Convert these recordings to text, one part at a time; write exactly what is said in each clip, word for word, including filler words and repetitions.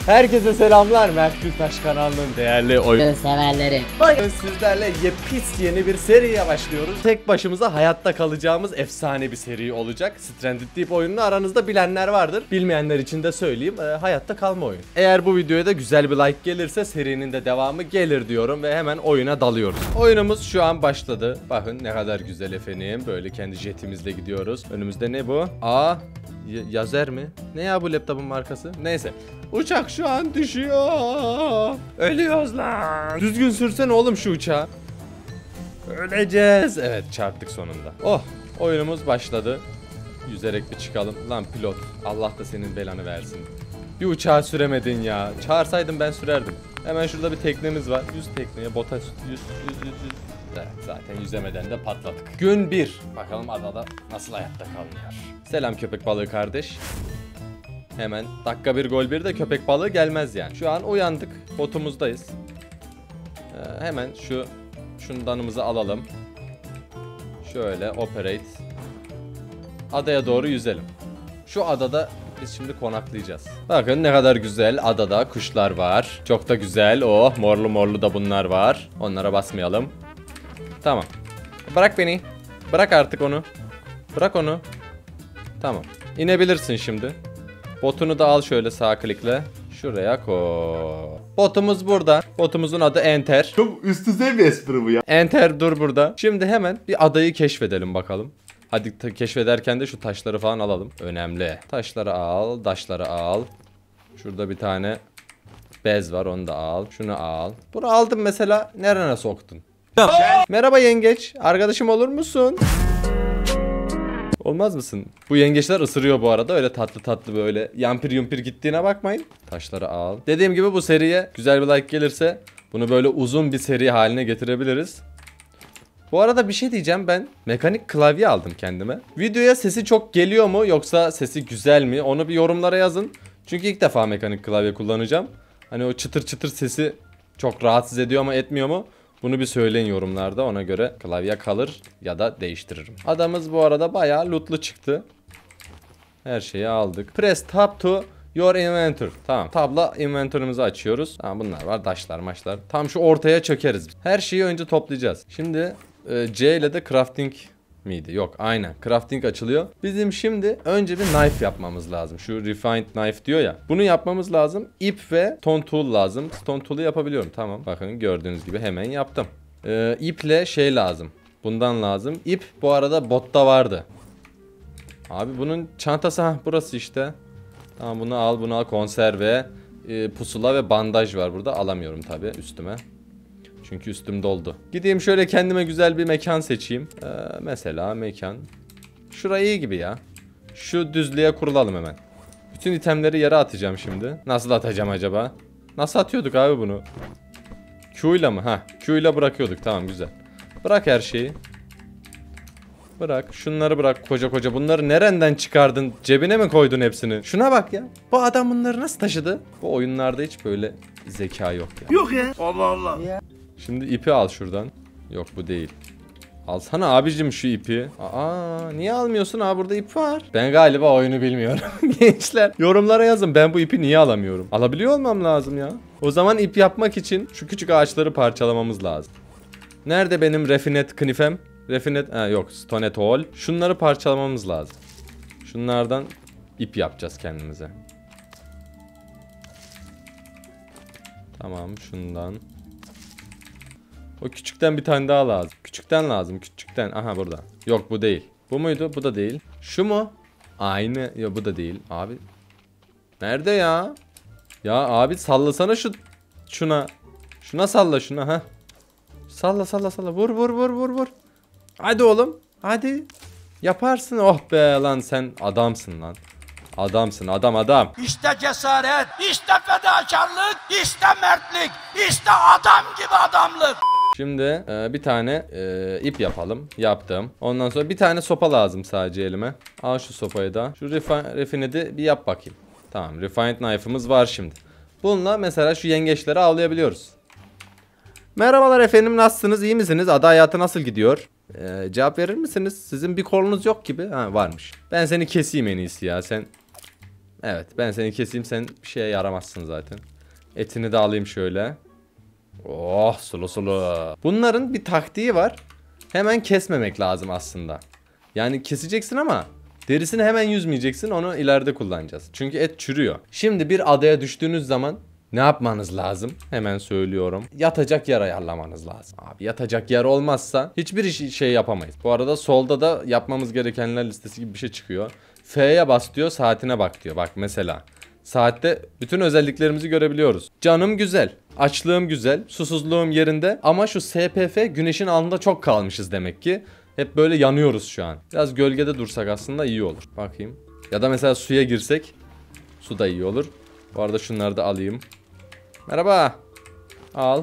Herkese selamlar. Mert Gültaş kanalının değerli oyun severleri. Bugün sizlerle yepis yeni bir seriye başlıyoruz. Tek başımıza hayatta kalacağımız efsane bir seri olacak. Stranded Deep oyununu aranızda bilenler vardır. Bilmeyenler için de söyleyeyim. E, hayatta kalma oyunu. Eğer bu videoya da güzel bir like gelirse serinin de devamı gelir diyorum ve hemen oyuna dalıyoruz. Oyunumuz şu an başladı. Bakın ne kadar güzel efendim. Böyle kendi jetimizle gidiyoruz. Önümüzde ne bu? Aa, Yazer mi? Ne ya bu laptopun markası? Neyse. Uçak şu an düşüyor. Ölüyoruz lan. Düzgün sürsene oğlum şu uçağı. Öleceğiz. Evet, çarptık sonunda. Oh, oyunumuz başladı. Yüzerek bir çıkalım. Lan pilot, Allah da senin belanı versin. Bir uçağı süremedin ya. Çağırsaydın ben sürerdim. Hemen şurada bir teknemiz var. Yüz tekneye bota yüz yüz yüz yüz. Evet, zaten yüzemeden de patladık. Gün bir. Bakalım adada nasıl hayatta kalıyor. Selam köpek balığı kardeş. Hemen dakika bir gol bir de köpek balığı gelmez yani. Şu an uyandık. Botumuzdayız. Ee, hemen şu şundanımızı alalım. Şöyle operate. Adaya doğru yüzelim. Şu adada biz şimdi konaklayacağız. Bakın ne kadar güzel, adada kuşlar var. Çok da güzel. Oh, morlu morlu da bunlar var. Onlara basmayalım. Tamam. Bırak beni. Bırak artık onu. Bırak onu. Tamam. İnebilirsin şimdi. Botunu da al şöyle sağ klikle. Şuraya koy. Botumuz burada. Botumuzun adı Enter. Çok üst düzey bir espri bu ya. Enter dur burada. Şimdi hemen bir adayı keşfedelim bakalım. Hadi keşfederken de şu taşları falan alalım. Önemli. Taşları al, taşları al. Şurada bir tane bez var, onu da al. Şunu al. Bunu aldım mesela. Nerene soktun? Merhaba yengeç. Arkadaşım olur musun? Olmaz mısın? Bu yengeçler ısırıyor bu arada. Öyle tatlı tatlı böyle yampir yumpir gittiğine bakmayın. Taşları al. Dediğim gibi bu seriye güzel bir like gelirse bunu böyle uzun bir seri haline getirebiliriz. Bu arada bir şey diyeceğim, ben mekanik klavye aldım kendime. Videoya sesi çok geliyor mu yoksa sesi güzel mi? Onu bir yorumlara yazın. Çünkü ilk defa mekanik klavye kullanacağım. Hani o çıtır çıtır sesi çok rahatsız ediyor mu etmiyor mu? Bunu bir söyleyin yorumlarda, ona göre klavye kalır ya da değiştiririm. Adamız bu arada bayağı lootlu çıktı. Her şeyi aldık. Press tab to your inventory. Tamam. Tabla inventory'imizi açıyoruz. Tamam, bunlar var. Daşlar maçlar. Tam şu ortaya çökeriz. Her şeyi önce toplayacağız. Şimdi e, C ile de crafting miydi? Yok, aynen. Crafting açılıyor. Bizim şimdi önce bir knife yapmamız lazım. Şu refined knife diyor ya. Bunu yapmamız lazım. İp ve stone tool lazım. Stone tool'u yapabiliyorum. Tamam. Bakın gördüğünüz gibi hemen yaptım. Ee, iple şey lazım. Bundan lazım. İp bu arada botta vardı. Abi bunun çantası ha burası işte. Tamam, bunu al, bunu al. Konserve, e, pusula ve bandaj var burada. Alamıyorum tabi üstüme. Çünkü üstüm doldu. Gideyim şöyle kendime güzel bir mekan seçeyim. Ee, mesela mekan. Şurayı iyi gibi ya. Şu düzlüğe kurulalım hemen. Bütün itemleri yere atacağım şimdi. Nasıl atacağım acaba? Nasıl atıyorduk abi bunu? Q ile mi? Ha, Q ile bırakıyorduk. Tamam, güzel. Bırak her şeyi. Bırak. Şunları bırak koca koca. Bunları nereden çıkardın? Cebine mi koydun hepsini? Şuna bak ya. Bu adam bunları nasıl taşıdı? Bu oyunlarda hiç böyle zeka yok ya. Yok ya. Allah Allah. Şimdi ipi al şuradan. Yok, bu değil. Alsana abicim şu ipi. Aa, niye almıyorsun abi, burada ip var. Ben galiba oyunu bilmiyorum. Gençler yorumlara yazın, ben bu ipi niye alamıyorum. Alabiliyor olmam lazım ya. O zaman ip yapmak için şu küçük ağaçları parçalamamız lazım. Nerede benim refinet knifem? Refinet ha, yok, stone tool. Şunları parçalamamız lazım. Şunlardan ip yapacağız kendimize. Tamam, şundan. O küçükten bir tane daha lazım. Küçükten lazım. Küçükten. Aha, burada. Yok, bu değil. Bu muydu? Bu da değil. Şu mu? Aynı. Yok, bu da değil. Abi. Nerede ya? Ya abi sallasana şu. Şuna. Şuna salla şuna. Ha. Salla salla salla. Vur vur vur vur vur. Hadi oğlum. Hadi. Yaparsın. Oh be lan, sen adamsın lan. Adamsın, adam adam. İşte cesaret, işte fedakarlık, işte mertlik, işte adam gibi adamlık. Şimdi e, bir tane e, ip yapalım. Yaptım. Ondan sonra bir tane sopa lazım sadece elime. Al şu sopayı da. Şu refined'i bir yap bakayım. Tamam, refined knife'ımız var şimdi. Bununla mesela şu yengeçleri avlayabiliyoruz. Merhabalar efendim, nasılsınız, iyi misiniz? Ada hayatı nasıl gidiyor? Ee, cevap verir misiniz? Sizin bir kolunuz yok gibi. Ha, varmış. Ben seni keseyim en iyisi ya. Sen Evet, ben seni keseyim, sen bir şeye yaramazsın zaten. Etini de alayım şöyle. Oh, sulu sulu. Bunların bir taktiği var. Hemen kesmemek lazım aslında. Yani keseceksin ama derisini hemen yüzmeyeceksin, onu ileride kullanacağız. Çünkü et çürüyor. Şimdi bir adaya düştüğünüz zaman ne yapmanız lazım? Hemen söylüyorum. Yatacak yer ayarlamanız lazım. Abi yatacak yer olmazsa hiçbir iş, şey yapamayız. Bu arada solda da yapmamız gerekenler listesi gibi bir şey çıkıyor. F'ye bas diyor, saatine bak diyor. Bak mesela. Saatte bütün özelliklerimizi görebiliyoruz. Canım güzel, açlığım güzel, susuzluğum yerinde ama şu S P F güneşin altında çok kalmışız demek ki. Hep böyle yanıyoruz şu an. Biraz gölgede dursak aslında iyi olur. Bakayım. Ya da mesela suya girsek, su da iyi olur. Bu arada şunları da alayım. Merhaba. Al.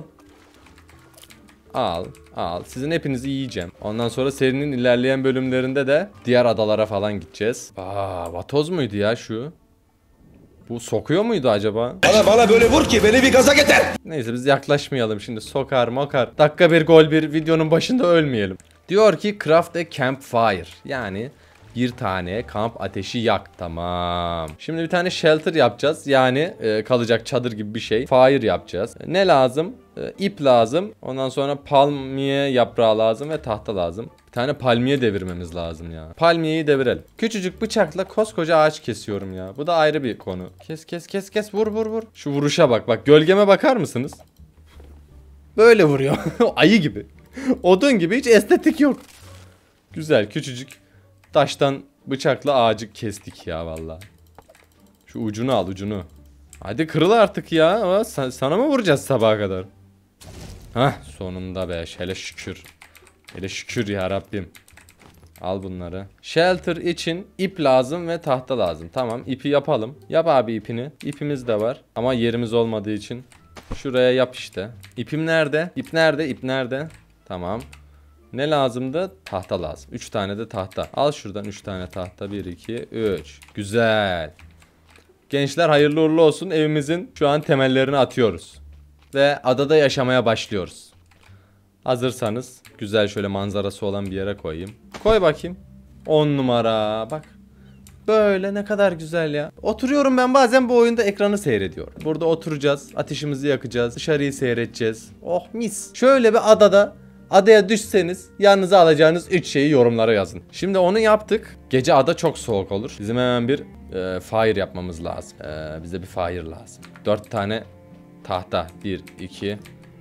Al. Al. Sizin hepinizi yiyeceğim. Ondan sonra serinin ilerleyen bölümlerinde de diğer adalara falan gideceğiz. Aa, vatoz muydu ya şu? Bu sokuyor muydu acaba? Bana bana böyle vur ki beni bir gaza getir. Neyse biz yaklaşmayalım şimdi. Sokar mokar. Dakika bir gol bir, videonun başında ölmeyelim. Diyor ki craft a campfire. Yani bir tane kamp ateşi yak. Tamam. Şimdi bir tane shelter yapacağız. Yani e, kalacak çadır gibi bir şey. Fire yapacağız. Ne lazım? E, ip lazım. Ondan sonra palmiye yaprağı lazım ve tahta lazım. Bir tane palmiye devirmemiz lazım ya. Palmiyeyi devirelim. Küçücük bıçakla koskoca ağaç kesiyorum ya. Bu da ayrı bir konu. Kes kes kes kes, vur vur vur. Şu vuruşa bak. Bak gölgeme bakar mısınız? Böyle vuruyor. Ayı gibi. Odun gibi, hiç estetik yok. Güzel, küçücük taştan bıçakla ağacı kestik ya vallahi. Şu ucunu al, ucunu. Hadi kırıl artık ya. Ama sen, sana mı vuracağız sabaha kadar? Hah, sonunda be. Hele şükür. Hele şükür ya Rabbim. Al bunları. Shelter için ip lazım ve tahta lazım. Tamam, ipi yapalım. Yap abi ipini. İpimiz de var ama yerimiz olmadığı için şuraya yap işte. İpim nerede? İp nerede? İp nerede? Tamam. Ne lazımdı? Tahta lazım. üç tane de tahta. Al şuradan üç tane tahta. bir, iki, üç. Güzel. Gençler hayırlı uğurlu olsun. Evimizin şu an temellerini atıyoruz. Ve adada yaşamaya başlıyoruz. Hazırsanız güzel şöyle manzarası olan bir yere koyayım. Koy bakayım. on numara. Bak. Böyle ne kadar güzel ya. Oturuyorum ben bazen bu oyunda, ekranı seyrediyorum. Burada oturacağız. Ateşimizi yakacağız. Dışarıyı seyredeceğiz. Oh mis. Şöyle bir adada, adaya düşseniz yanınıza alacağınız üç şeyi yorumlara yazın. Şimdi onu yaptık. Gece ada çok soğuk olur. Bizim hemen bir e, fire yapmamız lazım. E, bize bir fire lazım. dört tane tahta. bir, iki,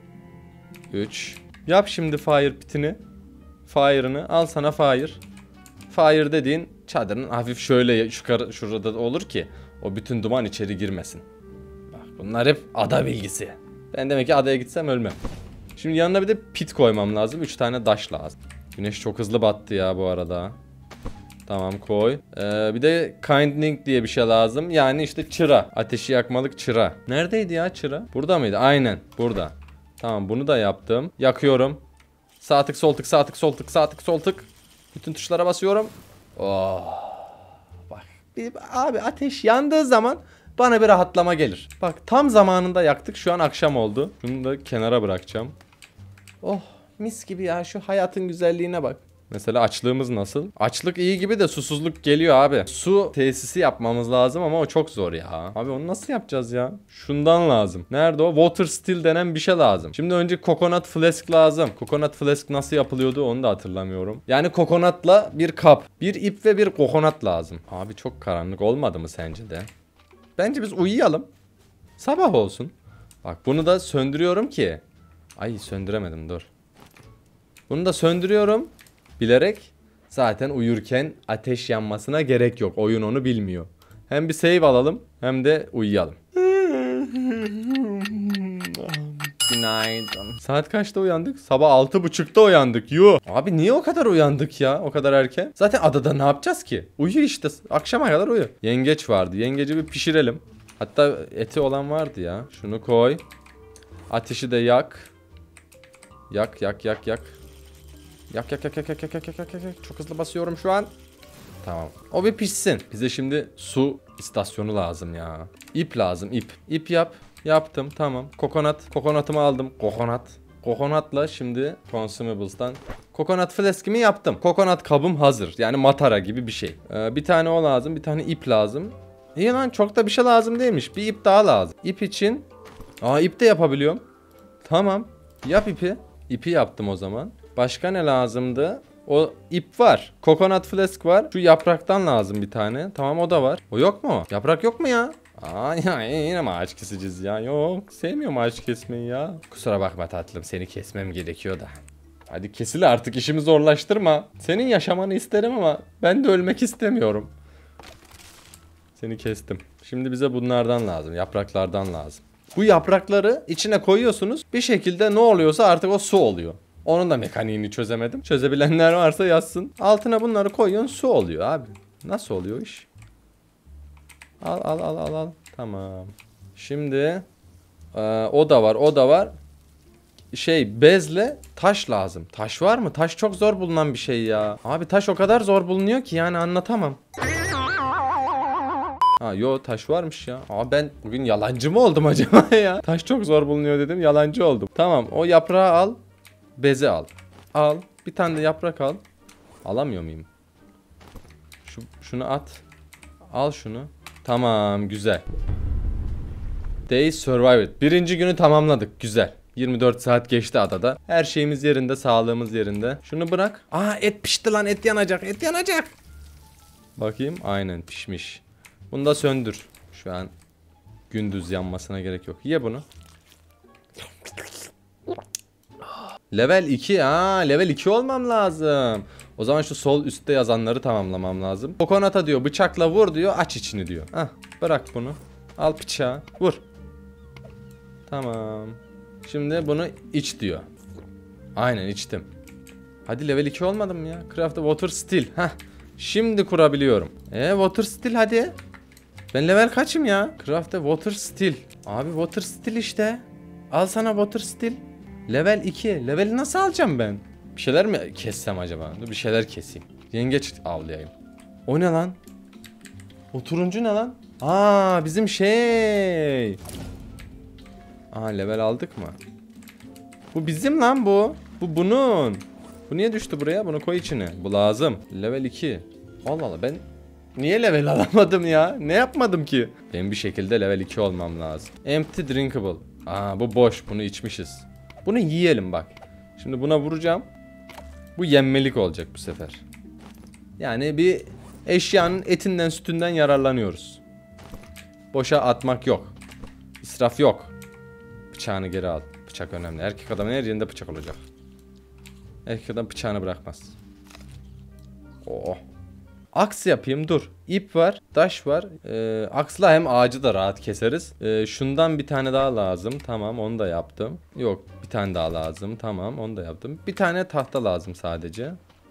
üç. Yap şimdi fire pitini. Fire'ını al sana fire. Fire dediğin çadırın hafif şöyle yukarı şurada olur ki o bütün duman içeri girmesin. Bak bunlar hep ada bilgisi. Ben demek ki adaya gitsem ölmem. Şimdi yanına bir de pit koymam lazım. üç tane taş lazım. Güneş çok hızlı battı ya bu arada. Tamam koy. Ee, bir de kindling diye bir şey lazım. Yani işte çıra. Ateşi yakmalık çıra. Neredeydi ya çıra? Burada mıydı? Aynen burada. Tamam bunu da yaptım. Yakıyorum. Sağ tık sol tık sağ tık sol tık sağ tık sol tık. Bütün tuşlara basıyorum. Oh. Bak. Bir, abi ateş yandığı zaman bana bir rahatlama gelir. Bak tam zamanında yaktık. Şu an akşam oldu. Şunu da kenara bırakacağım. Oh mis gibi ya, şu hayatın güzelliğine bak. Mesela açlığımız nasıl? Açlık iyi gibi de susuzluk geliyor abi. Su tesisi yapmamız lazım ama o çok zor ya. Abi onu nasıl yapacağız ya? Şundan lazım. Nerede o? Water still denen bir şey lazım. Şimdi önce coconut flask lazım. Coconut flask nasıl yapılıyordu onu da hatırlamıyorum. Yani coconutla bir kap, bir ip ve bir coconut lazım. Abi çok karanlık olmadı mı sence de? Bence biz uyuyalım. Sabah olsun. Bak bunu da söndürüyorum ki. Ay söndüremedim, dur. Bunu da söndürüyorum. Bilerek, zaten uyurken ateş yanmasına gerek yok. Oyun onu bilmiyor. Hem bir save alalım hem de uyuyalım. Günaydın. Saat kaçta uyandık? Sabah altı buçukta uyandık. Yuh. Abi niye o kadar uyandık ya? O kadar erken. Zaten adada ne yapacağız ki? Uyu işte. Akşama kadar uyu. Yengeç vardı. Yengeci bir pişirelim. Hatta eti olan vardı ya. Şunu koy. Ateşi de yak. Yak yak yak yak. Yak yak yak yak yak yak yak yak yak yak. Çok hızlı basıyorum şu an. Tamam. O bir pişsin. Bize şimdi su istasyonu lazım ya. İp lazım, ip. İp yap. Yaptım, tamam. Kokonat. Kokonatımı aldım. Kokonat. Kokonatla şimdi consumables'tan kokonat flask'imi yaptım. Kokonat kabım hazır. Yani matara gibi bir şey. Ee, bir tane o lazım. Bir tane ip lazım. İyi lan, çok da bir şey lazım değilmiş. Bir ip daha lazım. İp için. Aa, ip de yapabiliyorum. Tamam. Yap ipi. İpi yaptım o zaman. Başka ne lazımdı? O ip var. Coconut flask var. Şu yapraktan lazım bir tane. Tamam, o da var. O yok mu? Yaprak yok mu ya? Aa ya, yine mi ağaç keseceğiz ya? Yok. Sevmiyorum ağaç kesmeyi ya. Kusura bakma tatlım. Seni kesmem gerekiyor da. Hadi kesil artık, işimi zorlaştırma. Senin yaşamanı isterim ama ben de ölmek istemiyorum. Seni kestim. Şimdi bize bunlardan lazım. Yapraklardan lazım. Bu yaprakları içine koyuyorsunuz. Bir şekilde ne oluyorsa artık o su oluyor. Onun da mekaniğini çözemedim. Çözebilenler varsa yazsın. Altına bunları koyuyorsun, su oluyor abi. Nasıl oluyor iş? Al al al al al. Tamam. Şimdi e, o da var, o da var. Şey, bezle taş lazım. Taş var mı? Taş çok zor bulunan bir şey ya. Abi taş o kadar zor bulunuyor ki yani anlatamam. Ha yo, taş varmış ya. Aa, ben bugün yalancı mı oldum acaba ya? Taş çok zor bulunuyor dedim, yalancı oldum. Tamam, o yaprağı al. Bezi al. Al. Bir tane de yaprak al. Alamıyor muyum? Şu, şunu at. Al şunu. Tamam, güzel. Day survived. Birinci günü tamamladık. Güzel. yirmi dört saat geçti adada. Her şeyimiz yerinde, sağlığımız yerinde. Şunu bırak. Aa, et pişti lan, et yanacak, et yanacak. Bakayım, aynen pişmiş. Bunu da söndür. Şu an gündüz yanmasına gerek yok. Ye bunu. Level iki. Aa, level iki olmam lazım. O zaman şu sol üstte yazanları tamamlamam lazım. Kokonata diyor, bıçakla vur diyor, aç içini diyor. Hah, bırak bunu. Al bıçağı, vur. Tamam. Şimdi bunu iç diyor. Aynen, içtim. Hadi level iki olmadım mı ya? Craft water still. Hah. Şimdi kurabiliyorum. E water still hadi. Ben level kaçım ya? Craft water still. Abi water still işte. Al sana water still. Level iki. Level'i nasıl alacağım ben? Bir şeyler mi kessem acaba? Dur bir şeyler keseyim. Yengeç avlayayım. O ne lan? O turuncu ne lan? Aa, bizim şey. Aa, level aldık mı? Bu bizim lan bu. Bu bunun. Bu niye düştü buraya? Bunu koy içine. Bu lazım. Level iki. Allah Allah, ben niye level alamadım ya? Ne yapmadım ki? Benim bir şekilde level iki olmam lazım. Empty drinkable. Aa, bu boş. Bunu içmişiz. Bunu yiyelim bak. Şimdi buna vuracağım. Bu yenmelik olacak bu sefer. Yani bir eşyanın etinden sütünden yararlanıyoruz. Boşa atmak yok. İsraf yok. Bıçağını geri al. Bıçak önemli. Erkek adamın her yerinde bıçak olacak. Erkek adam bıçağını bırakmaz. Oh. Aks yapayım, dur. İp var, taş var. Ee, aksla hem ağacı da rahat keseriz. Ee, şundan bir tane daha lazım. Tamam, onu da yaptım. Yok, bir tane daha lazım. Tamam, onu da yaptım. Bir tane tahta lazım sadece.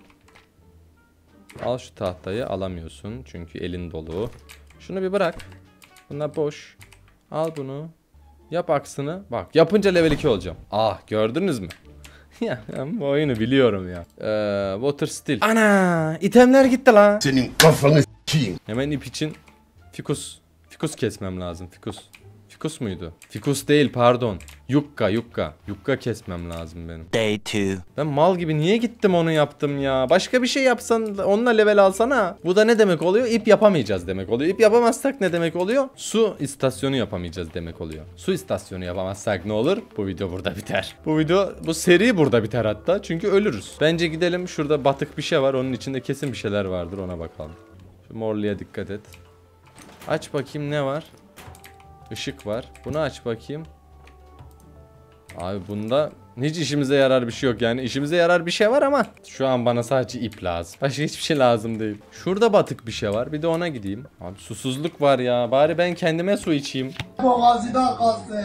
Al şu tahtayı, alamıyorsun çünkü elin dolu. Şunu bir bırak. Bunlar boş. Al bunu. Yap aksını. Bak, yapınca level iki olacağım. Ah, gördünüz mü? Ya ben bu oyunu biliyorum ya. Ee, water still. Ana, itemler gitti lan. Senin kafanı s**eyim. Hemen ip için fikus. Fikus kesmem lazım. Fikus. Fikus muydu? Fikus değil, pardon. Yukka, yukka. Yukka kesmem lazım benim. Day two. Ben mal gibi niye gittim onu yaptım ya? Başka bir şey yapsan, onunla level alsana. Bu da ne demek oluyor? İp yapamayacağız demek oluyor. İp yapamazsak ne demek oluyor? Su istasyonu yapamayacağız demek oluyor. Su istasyonu yapamazsak ne olur? Bu video burada biter. Bu video, bu seri burada biter hatta. Çünkü ölürüz. Bence gidelim, şurada batık bir şey var. Onun içinde kesin bir şeyler vardır, ona bakalım. Şu morluya dikkat et. Aç bakayım, ne var? Işık var. Bunu aç bakayım. Abi bunda hiç işimize yarar bir şey yok yani. İşimize yarar bir şey var ama şu an bana sadece ip lazım. Başka hiçbir şey lazım değil. Şurada batık bir şey var. Bir de ona gideyim. Abi susuzluk var ya. Bari ben kendime su içeyim. Boğazına kalsın.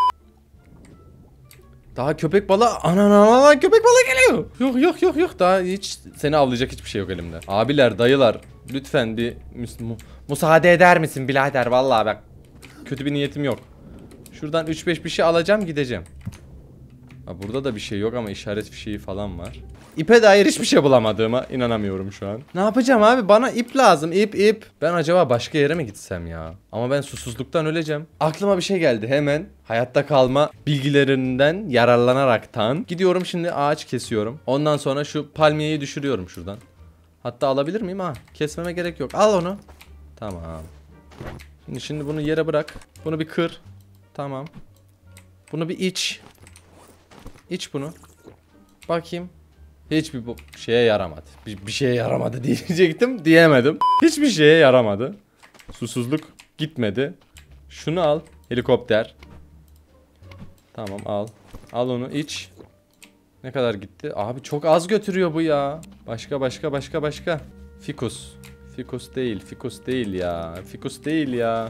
Daha köpek balığı. Ananana, köpek balığı geliyor. Yok yok yok yok. Daha hiç seni avlayacak hiçbir şey yok elimde. Abiler, dayılar, lütfen bir mu müsaade eder misin birader? Vallahi bak, kötü bir niyetim yok. Şuradan üç beş bir şey alacağım, gideceğim. Ha, burada da bir şey yok ama işaret fişeği falan var. İpe dair hiçbir şey bulamadığıma inanamıyorum şu an. Ne yapacağım abi? Bana ip lazım. İp ip. Ben acaba başka yere mi gitsem ya? Ama ben susuzluktan öleceğim. Aklıma bir şey geldi hemen. Hayatta kalma bilgilerinden yararlanaraktan gidiyorum, şimdi ağaç kesiyorum. Ondan sonra şu palmiyeyi düşürüyorum şuradan. Hatta alabilir miyim ha? Kesmeme gerek yok. Al onu. Tamam. Şimdi, şimdi bunu yere bırak. Bunu bir kır. Tamam. Bunu bir iç. İç bunu. Bakayım. Hiçbir bu şeye yaramadı. Bir, bir şeye yaramadı diyecektim. Diyemedim. Hiçbir şeye yaramadı. Susuzluk gitmedi. Şunu al. Helikopter. Tamam al. Al onu iç. Ne kadar gitti? Abi çok az götürüyor bu ya. Başka başka başka başka. Fikus. Fikus değil. Fikus değil ya. Fikus değil ya.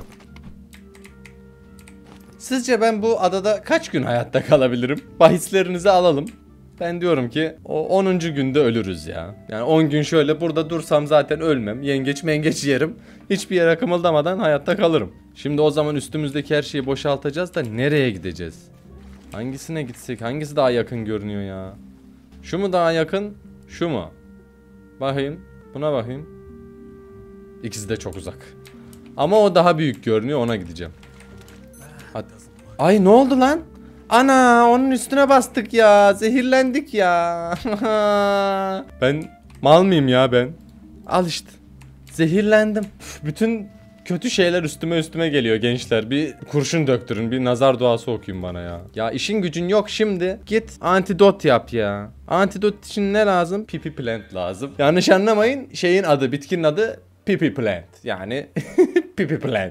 Sizce ben bu adada kaç gün hayatta kalabilirim? Bahislerinizi alalım. Ben diyorum ki o onuncu günde ölürüz ya. Yani on gün şöyle burada dursam zaten ölmem. Yengeç mengeç yerim. Hiçbir yere kımıldamadan hayatta kalırım. Şimdi o zaman üstümüzdeki her şeyi boşaltacağız da nereye gideceğiz? Hangisine gitsek? Hangisi daha yakın görünüyor ya? Şu mu daha yakın? Şu mu? Bakayım. Buna bakayım. İkisi de çok uzak. Ama o daha büyük görünüyor. Ona gideceğim. Hadi. Ay ne oldu lan? Ana onun üstüne bastık ya. Zehirlendik ya. Ben mal mıyım ya ben? Al işte. Zehirlendim. Üf, bütün kötü şeyler üstüme üstüme geliyor gençler. Bir kurşun döktürün. Bir nazar duası okuyun bana ya. Ya işin gücün yok şimdi. Git antidot yap ya. Antidot için ne lazım? Pipi plant lazım. Yanlış anlamayın. Şeyin adı, bitkinin adı pipi plant. Yani pipi plant.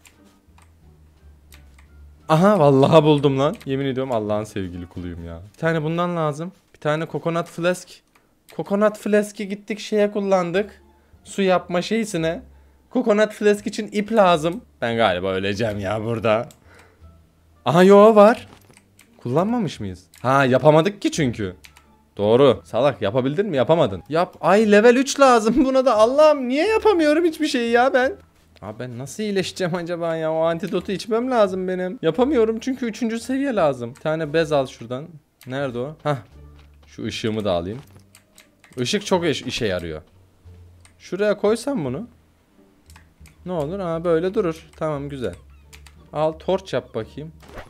Aha vallahi buldum lan. Yemin ediyorum Allah'ın sevgili kuluyum ya. Bir tane bundan lazım. Bir tane coconut flask. Coconut flask'i gittik şeye kullandık. Su yapma şeysine. Coconut flask için ip lazım. Ben galiba öleceğim ya burada. Aha yo var. Kullanmamış mıyız? Ha yapamadık ki çünkü. Doğru. Salak yapabildin mi? Yapamadın. Yap. Ay level üç lazım buna da. Allah'ım niye yapamıyorum hiçbir şeyi ya ben? Abi ben nasıl iyileşeceğim acaba ya? O antidotu içmem lazım benim. Yapamıyorum çünkü üçüncü seviye lazım. Bir tane bez al şuradan. Nerede o? Hah. Şu ışığımı da alayım. Işık çok iş işe yarıyor. Şuraya koysam bunu. Ne olur? Aa böyle durur. Tamam güzel. Al torç yap bakayım.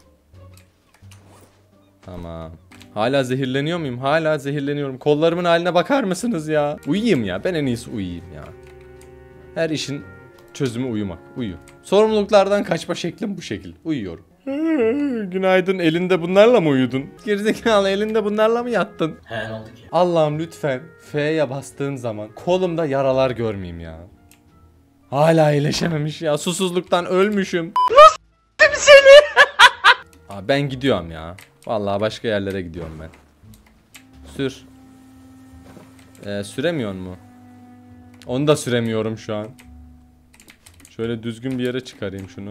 Tamam. Hala zehirleniyor muyum? Hala zehirleniyorum. Kollarımın haline bakar mısınız ya? Uyuyayım ya. Ben en iyisi uyuyayım ya. Her işin çözümü uyumak. Uyu. Sorumluluklardan kaçma şeklim bu şekil. Uyuyorum. Günaydın. Elinde bunlarla mı uyudun? Gerizekalı elinde bunlarla mı yattın? He ne oldu ki? Allah'ım lütfen F'ye bastığım zaman kolumda yaralar görmeyeyim ya. Hala iyileşememiş ya. Susuzluktan ölmüşüm. Nasıl seni? Abi ben gidiyorum ya. Vallahi başka yerlere gidiyorum ben. Sür. Ee, süremiyor mu? Onu da süremiyorum şu an. Şöyle düzgün bir yere çıkarayım şunu.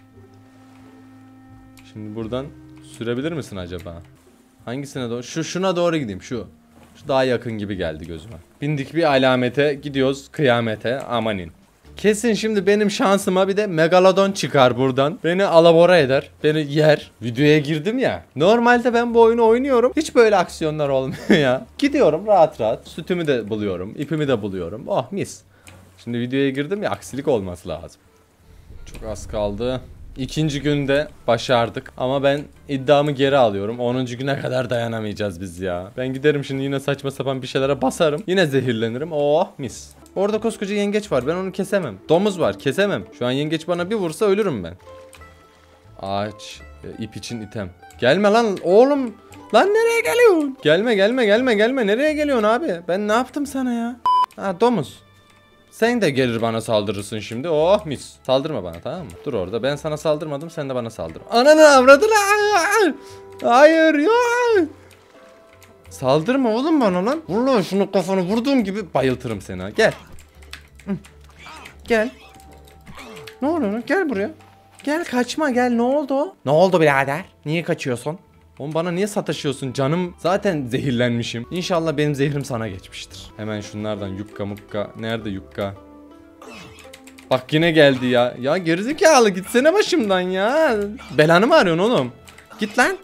Şimdi buradan sürebilir misin acaba? Hangisine doğru? Şu şuna doğru gideyim şu. Şu daha yakın gibi geldi gözüme. Bindik bir alamete gidiyoruz kıyamete amanin. Kesin şimdi benim şansıma bir de megalodon çıkar buradan. Beni alabora eder. Beni yer. Videoya girdim ya. Normalde ben bu oyunu oynuyorum. Hiç böyle aksiyonlar olmuyor ya. Gidiyorum rahat rahat. Sütümü de buluyorum. İpimi de buluyorum. Oh mis. Şimdi videoya girdim ya aksilik olması lazım. Çok az kaldı. İkinci günde başardık. Ama ben iddiamı geri alıyorum. onuncu güne kadar dayanamayacağız biz ya. Ben giderim şimdi yine saçma sapan bir şeylere basarım. Yine zehirlenirim. Oh mis. Orada koskoca yengeç var. Ben onu kesemem. Domuz var. Kesemem. Şu an yengeç bana bir vursa ölürüm ben. Ağaç. ip için item. Gelme lan oğlum. Lan nereye geliyorsun? Gelme gelme gelme gelme. Nereye geliyorsun abi? Ben ne yaptım sana ya? Ha domuz. Sen de gelir bana saldırırsın şimdi. Oh mis. Saldırma bana tamam mı? Dur orada. Ben sana saldırmadım. Sen de bana saldır. Ananı avradını. Hayır ya. Saldırma oğlum bana lan. Vur lan şunu kafanı vurduğum gibi bayıltırım seni ha. Gel. Hı. Gel. Ne oluyor lan? Gel buraya. Gel kaçma gel. Ne oldu? Ne oldu birader? Niye kaçıyorsun? Oğlum bana niye sataşıyorsun? Canım zaten zehirlenmişim. İnşallah benim zehrim sana geçmiştir. Hemen şunlardan yukka mukka. Nerede yukka? Bak yine geldi ya. Ya gerizekalı gitsene başımdan ya. Belanı mı arıyorsun oğlum? Git lan.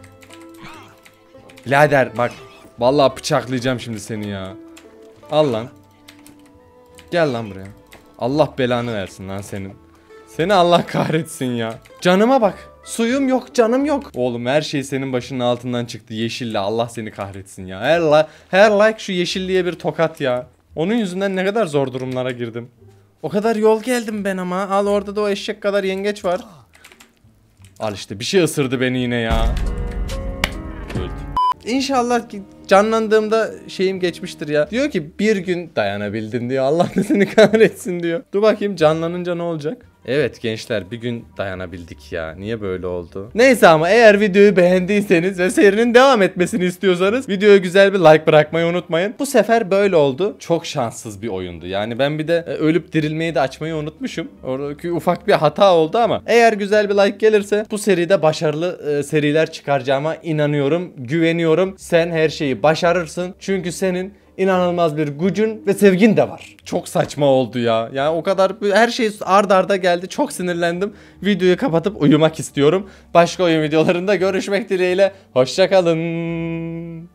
Birader bak. Vallahi bıçaklayacağım şimdi seni ya. Al lan. Gel lan buraya. Allah belanı versin lan senin. Seni Allah kahretsin ya. Canıma bak. Suyum yok, canım yok. Oğlum her şey senin başının altından çıktı yeşille. Allah seni kahretsin ya. Her, la her like şu yeşilliğe bir tokat ya. Onun yüzünden ne kadar zor durumlara girdim. O kadar yol geldim ben ama. Al orada da o eşek kadar yengeç var. Al işte bir şey ısırdı beni yine ya. Öldüm. İnşallah ki canlandığımda şeyim geçmiştir ya. Diyor ki bir gün dayanabildin diyor. Allah da seni kahretsin diyor. Dur bakayım canlanınca ne olacak? Evet gençler bir gün dayanabildik ya. Niye böyle oldu? Neyse ama eğer videoyu beğendiyseniz ve serinin devam etmesini istiyorsanız videoya güzel bir like bırakmayı unutmayın. Bu sefer böyle oldu. Çok şanssız bir oyundu. Yani ben bir de e, ölüp dirilmeyi de açmayı unutmuşum. Oradaki ufak bir hata oldu ama eğer güzel bir like gelirse bu seride başarılı e, seriler çıkaracağıma inanıyorum. Güveniyorum. Sen her şeyi başarırsın. Çünkü senin İnanılmaz bir gücün ve sevgin de var. Çok saçma oldu ya. Yani o kadar her şey ard arda geldi. Çok sinirlendim. Videoyu kapatıp uyumak istiyorum. Başka oyun videolarında görüşmek dileğiyle. Hoşça kalın.